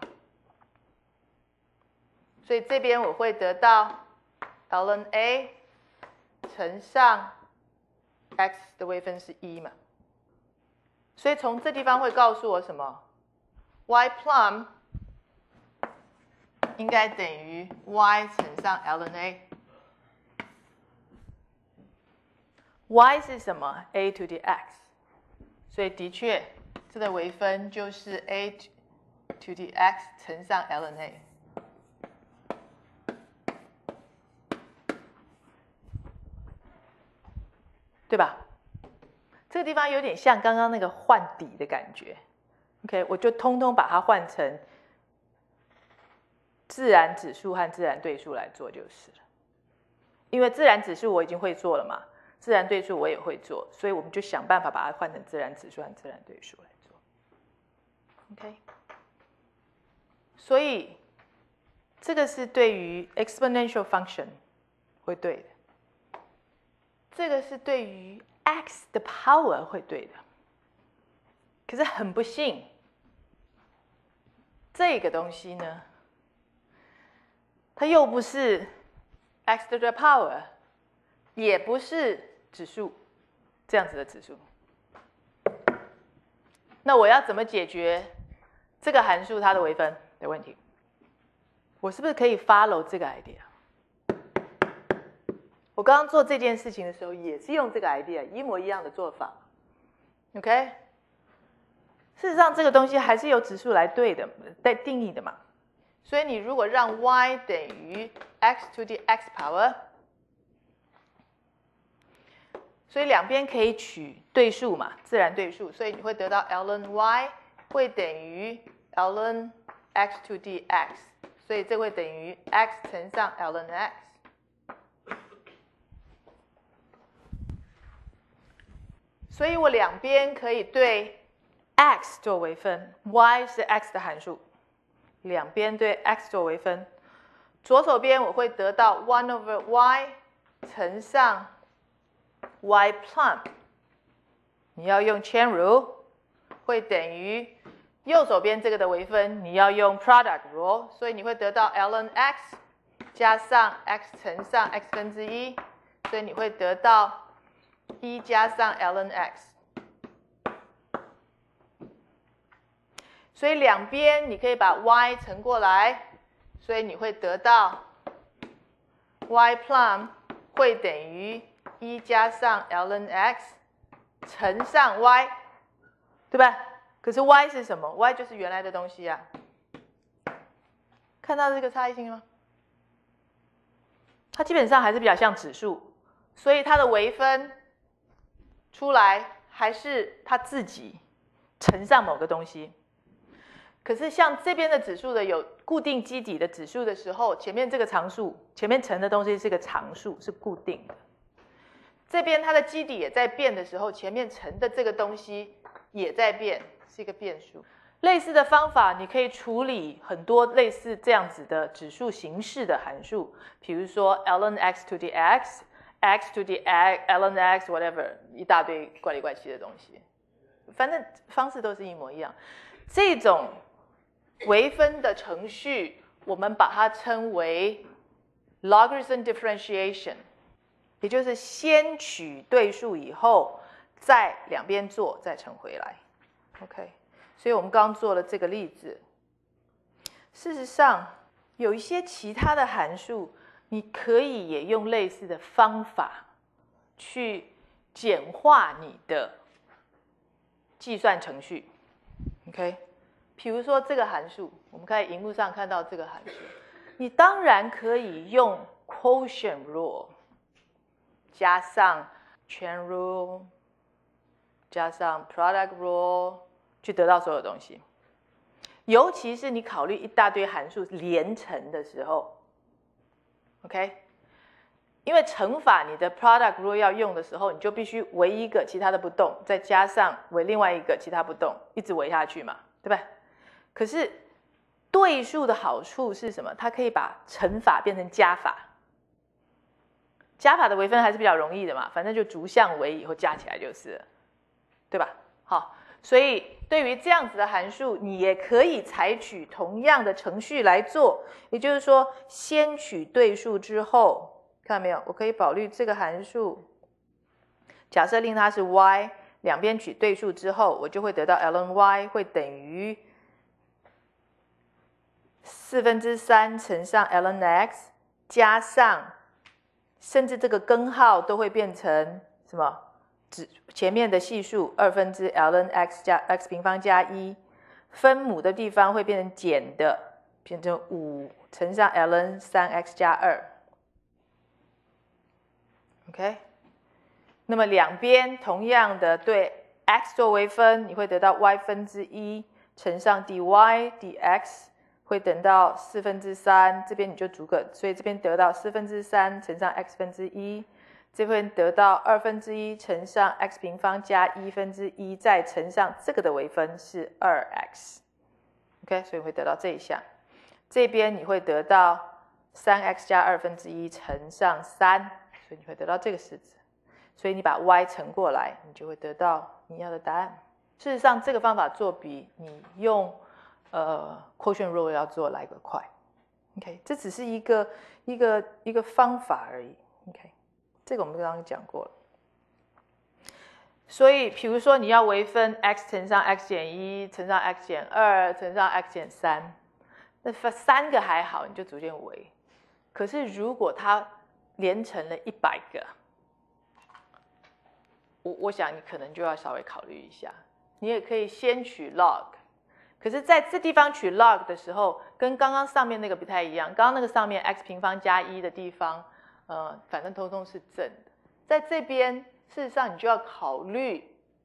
[SPEAKER 1] 所以这边我会得到 ln a 乘上 x 的微分是1嘛，所以从这地方会告诉我什么 ？y plum 应该等于 y 乘上 ln a。y 是什么 ？a to the x， 所以的确这个微分就是 a to the x 乘上 ln a， 对吧？ 这个地方有点像刚刚那个换底的感觉。OK， 我就通通把它换成自然指数和自然对数来做就是了。因为自然指数我已经会做了嘛，自然对数我也会做，所以我们就想办法把它换成自然指数和自然对数来做。OK， 所以这个是对于 exponential function 会对的，这个是对于 x 的 power 会对的。可是很不幸，这个东西呢，它又不是 x 的 power， 也不是指数这样子的指数。那我要怎么解决这个函数它的微分的问题？我是不是可以 follow 这个 idea？ 我刚刚做这件事情的时候，也是用这个 idea 一模一样的做法。OK？ 事实上，这个东西还是由指数来来定义的嘛。所以你如果让 y 等于 x to the x power， 所以两边可以取对数嘛，自然对数，所以你会得到 ln y 会等于 ln x to the x， 所以这会等于 x 乘上 ln x。所以我两边可以对 x 做微分 ，y 是 x 的函数，两边对 x 做微分。左手边我会得到 1 over y 乘上 y plum， 你要用 chain rule， 会等于右手边这个的微分，你要用 product rule， 所以你会得到 ln x 加上 x 乘上 x 分之一，所以你会得到1加上 ln x。所以两边你可以把 y 乘过来，所以你会得到 y plum 会等于1加上 ln x 乘上 y， 对吧？可是 y 是什么 ？y 就是原来的东西啊。看到这个差异性吗？它基本上还是比较像指数，所以它的微分出来还是它自己乘上某个东西。可是像这边的指数的有固定基底的指数的时候，前面这个常数，前面乘的东西是个常数，是固定的。这边它的基底也在变的时候，前面乘的这个东西也在变，是一个变数。类似的方法，你可以处理很多类似这样子的指数形式的函数，比如说 ln x to the x，x to the x，ln x whatever， 一大堆怪里怪气的东西，反正方式都是一模一样。这种微分的程序，我们把它称为 logarithm differentiation， 也就是先取对数以后，再两边做，再乘回来。OK， 所以我们刚做了这个例子。事实上，有一些其他的函数，你可以也用类似的方法去简化你的计算程序。OK。比如说这个函数，我们在荧幕上看到这个函数，你当然可以用 quotient rule 加上 chain rule 加上 product rule 去得到所有东西。尤其是你考虑一大堆函数连乘的时候 ，OK？ 因为乘法你的 product rule 要用的时候，你就必须为一个，其他的不动，再加上为另外一个，其他不动，一直为下去嘛，对吧？可是对数的好处是什么？它可以把乘法变成加法，加法的微分还是比较容易的嘛，反正就逐项为以后加起来就是了，对吧？好，所以对于这样子的函数，你也可以采取同样的程序来做，也就是说，先取对数之后，看到没有？我可以保律这个函数，假设令它是 y， 两边取对数之后，我就会得到 ln y 会等于3/4乘上 ln x 加上，甚至这个根号都会变成什么？前面的系数2/ln x 加 x 平方加1，分母的地方会变成减的，变成5乘上 ln 3x 加2。OK， 那么两边同样的对 x 做微分，你会得到 y 分之一乘上 dy dx 会等到3/4，这边你就逐个，所以这边得到3/4乘上 x 分之一，这边得到1/2乘上 x 平方加1/1，再乘上这个的微分是 2x。OK， 所以会得到这一项。这边你会得到3x 加1/2乘上3，所以你会得到这个式子。所以你把 y 乘过来，你就会得到你要的答案。事实上，这个方法做比你用quotient rule 要做来得快。OK， 这只是一个方法而已。OK， 这个我们刚刚讲过了。所以，比如说你要微分 x 乘上 x 减1乘上 x 减2乘上 x 减3，那3个还好，你就逐渐微。可是如果它连成了100个，我想你可能就要稍微考虑一下。你也可以先取 log， 可是在这地方取 log 的时候，跟刚刚上面那个不太一样。刚刚那个上面 x 平方加1的地方，反正通通是正的。在这边，事实上你就要考虑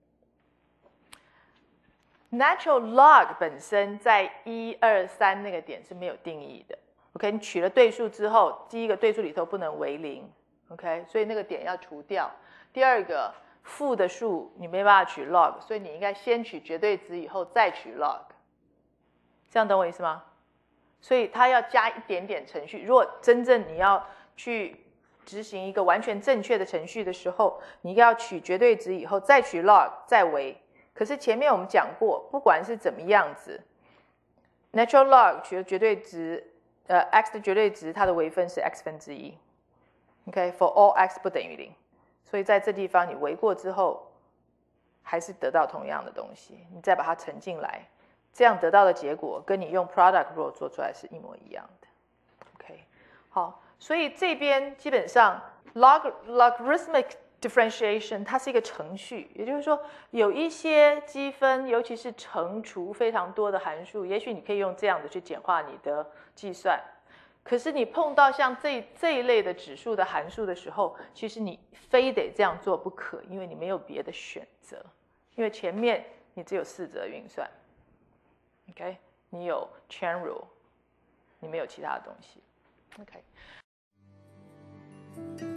[SPEAKER 1] natural log 本身在1、2、3那个点是没有定义的。OK， 你取了对数之后，第一个对数里头不能为0 ，OK， 所以那个点要除掉。第二个，负的数你没办法取 log， 所以你应该先取绝对值以后再取 log， 这样懂我意思吗？所以它要加一点点程序。如果真正你要去执行一个完全正确的程序的时候，你要取绝对值以后再取 log 再微。可是前面我们讲过，不管是怎么样子 ，natural log 取了绝对值，x 的绝对值它的微分是 x 分之1。OK，for all x 不等于0。所以在这地方你微过之后，还是得到同样的东西，你再把它乘进来，这样得到的结果跟你用 product rule 做出来是一模一样的。OK， 好，所以这边基本上 logarithmic differentiation 它是一个程序，也就是说有一些积分，尤其是乘除非常多的函数，也许你可以用这样的去简化你的计算。可是你碰到像这一类的指数的函数的时候，其实你非得这样做不可，因为你没有别的选择，因为前面你只有4则运算 ，OK， 你有 chain rule， 你没有其他的东西 ，OK。